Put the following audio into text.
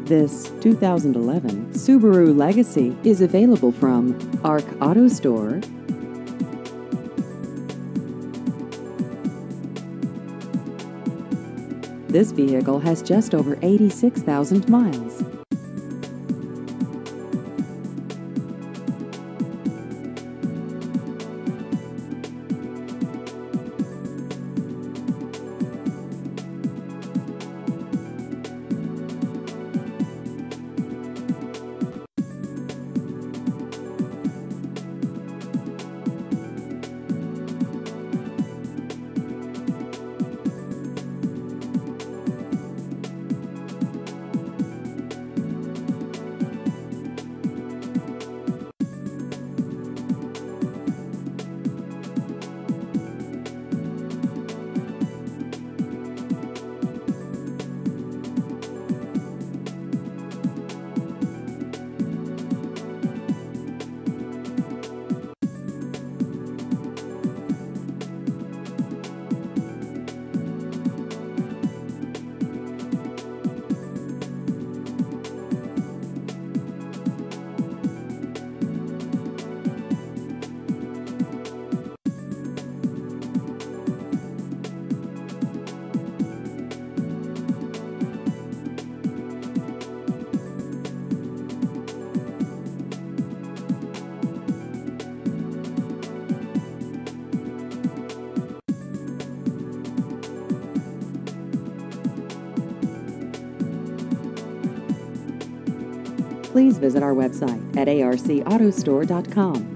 This 2011 Subaru Legacy is available from ARC Auto Store. This vehicle has just over 86,000 miles. Please visit our website at arcautostore.com.